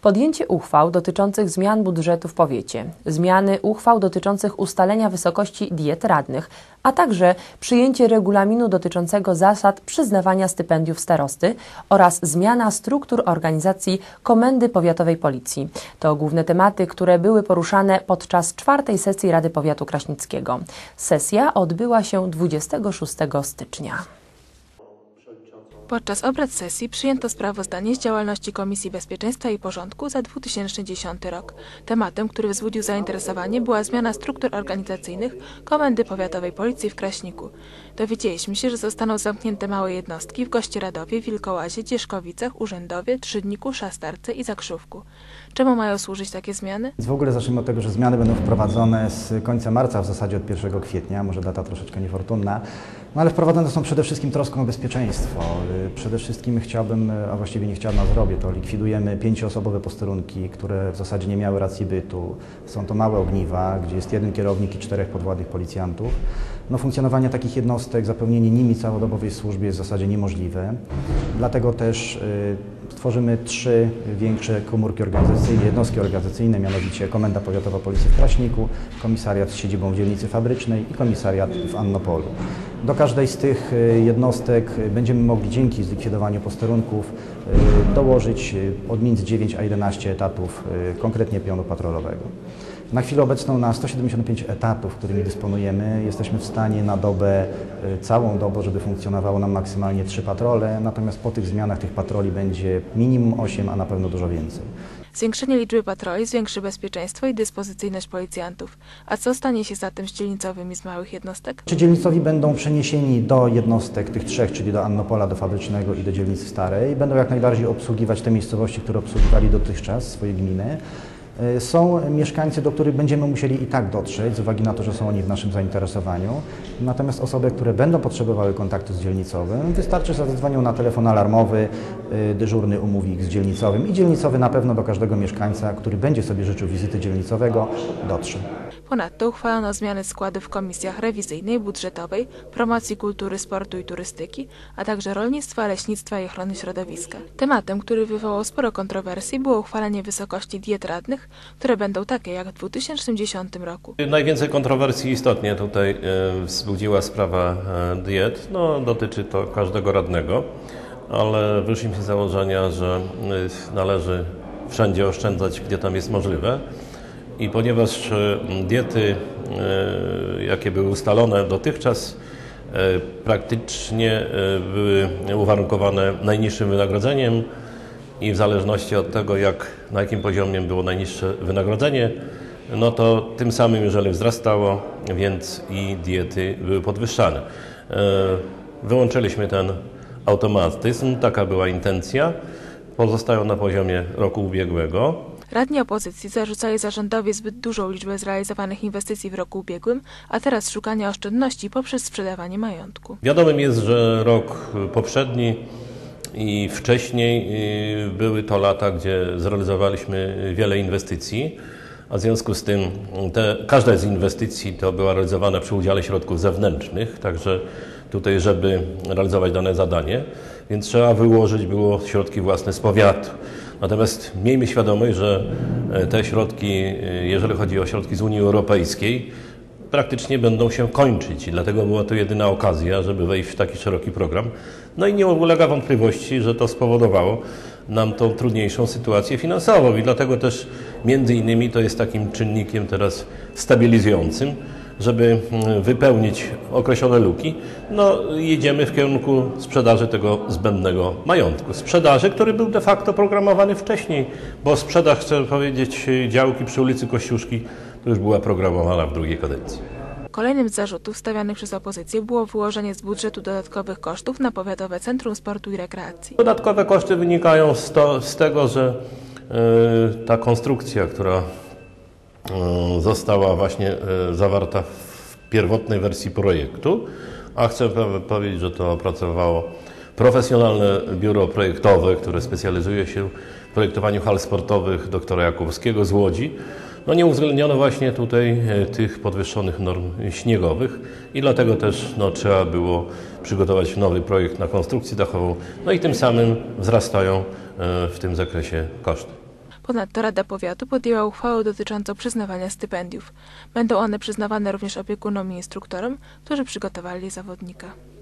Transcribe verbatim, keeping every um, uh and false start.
Podjęcie uchwał dotyczących zmian budżetu w powiecie, zmiany uchwał dotyczących ustalenia wysokości diet radnych, a także przyjęcie regulaminu dotyczącego zasad przyznawania stypendiów starosty oraz zmiana struktur organizacji Komendy Powiatowej Policji. To główne tematy, które były poruszane podczas czwartej sesji Rady Powiatu Kraśnickiego. Sesja odbyła się dwudziestego szóstego stycznia. Podczas obrad sesji przyjęto sprawozdanie z działalności Komisji Bezpieczeństwa i Porządku za dwa tysiące dziesiąty rok. Tematem, który wzbudził zainteresowanie, była zmiana struktur organizacyjnych Komendy Powiatowej Policji w Kraśniku. Dowiedzieliśmy się, że zostaną zamknięte małe jednostki w Gościeradowie, Wilkołazie, Dzieszkowicach, Urzędowie, Trzydniku, Szastarce i Zakrzówku. Czemu mają służyć takie zmiany? W ogóle zacznijmy od tego, że zmiany będą wprowadzone z końca marca, w zasadzie od pierwszego kwietnia, może data troszeczkę niefortunna, no ale wprowadzone są przede wszystkim troską o bezpieczeństwo. Przede wszystkim chciałbym, a właściwie nie chciałbym, a zrobię to, likwidujemy pięcioosobowe posterunki, które w zasadzie nie miały racji bytu. Są to małe ogniwa, gdzie jest jeden kierownik i czterech podwładnych policjantów. No, funkcjonowanie takich jednostek, zapewnienie nimi całodobowej służby jest w zasadzie niemożliwe. Dlatego też y, stworzymy trzy większe komórki organizacyjne, jednostki organizacyjne, mianowicie Komenda Powiatowa Policji w Kraśniku, komisariat z siedzibą w dzielnicy Fabrycznej i komisariat w Annopolu. Do każdej z tych jednostek będziemy mogli dzięki zlikwidowaniu posterunków dołożyć od między dziewięć a jedenaście etatów, konkretnie pionu patrolowego. Na chwilę obecną na sto siedemdziesiąt pięć etatów, którymi dysponujemy, jesteśmy w stanie na dobę, całą dobę, żeby funkcjonowało nam maksymalnie trzy patrole, natomiast po tych zmianach tych patroli będzie minimum osiem, a na pewno dużo więcej. Zwiększenie liczby patroli zwiększy bezpieczeństwo i dyspozycyjność policjantów. A co stanie się zatem z dzielnicowymi z małych jednostek? Czy dzielnicowi będą przeniesieni do jednostek tych trzech, czyli do Annopola, do Fabrycznego i do dzielnicy Starej. Będą jak najbardziej obsługiwać te miejscowości, które obsługiwali dotychczas, swoje gminy. Są mieszkańcy, do których będziemy musieli i tak dotrzeć, z uwagi na to, że są oni w naszym zainteresowaniu. Natomiast osoby, które będą potrzebowały kontaktu z dzielnicowym, wystarczy, że zadzwonią na telefon alarmowy, dyżurny umówi ich z dzielnicowym i dzielnicowy na pewno do każdego mieszkańca, który będzie sobie życzył wizyty dzielnicowego, dotrze. Ponadto uchwalono zmiany składu w komisjach rewizyjnej, budżetowej, promocji kultury, sportu i turystyki, a także rolnictwa, leśnictwa i ochrony środowiska. Tematem, który wywołał sporo kontrowersji, było uchwalenie wysokości diet radnych, które będą takie jak w dwa tysiące dziesiątym roku. Najwięcej kontrowersji istotnie tutaj e, wzbudziła sprawa e, diet. No, dotyczy to każdego radnego, ale wyszliśmy z założenia, że e, należy wszędzie oszczędzać, gdzie tam jest możliwe. I ponieważ diety, jakie były ustalone dotychczas, praktycznie były uwarunkowane najniższym wynagrodzeniem i w zależności od tego, jak, na jakim poziomie było najniższe wynagrodzenie, no to tym samym jeżeli wzrastało, więc i diety były podwyższane. Wyłączyliśmy ten automatyzm, taka była intencja, pozostają na poziomie roku ubiegłego. Radni opozycji zarzucali zarządowi zbyt dużą liczbę zrealizowanych inwestycji w roku ubiegłym, a teraz szukania oszczędności poprzez sprzedawanie majątku. Wiadomym jest, że rok poprzedni i wcześniej były to lata, gdzie zrealizowaliśmy wiele inwestycji, a w związku z tym te, każda z inwestycji to była realizowana przy udziale środków zewnętrznych, także tutaj, żeby realizować dane zadanie, więc trzeba wyłożyć było środki własne z powiatu. Natomiast miejmy świadomość, że te środki, jeżeli chodzi o środki z Unii Europejskiej, praktycznie będą się kończyć i dlatego była to jedyna okazja, żeby wejść w taki szeroki program. No i nie ulega wątpliwości, że to spowodowało nam tą trudniejszą sytuację finansową i dlatego też między innymi to jest takim czynnikiem teraz stabilizującym, żeby wypełnić określone luki, no jedziemy w kierunku sprzedaży tego zbędnego majątku. Sprzedaży, który był de facto programowany wcześniej, bo sprzedaż, chcę powiedzieć, działki przy ulicy Kościuszki to już była programowana w drugiej kadencji. Kolejnym z zarzutów stawianych przez opozycję było wyłożenie z budżetu dodatkowych kosztów na Powiatowe Centrum Sportu i Rekreacji. Dodatkowe koszty wynikają z, to, z tego, że yy, ta konstrukcja, która została właśnie zawarta w pierwotnej wersji projektu, a chcę powiedzieć, że to opracowało profesjonalne biuro projektowe, które specjalizuje się w projektowaniu hal sportowych doktora Jakubowskiego z Łodzi. No nie uwzględniono właśnie tutaj tych podwyższonych norm śniegowych i dlatego też no, trzeba było przygotować nowy projekt na konstrukcję dachową, no i tym samym wzrastają w tym zakresie koszty. Ponadto Rada Powiatu podjęła uchwałę dotyczącą przyznawania stypendiów. Będą one przyznawane również opiekunom i instruktorom, którzy przygotowali zawodnika.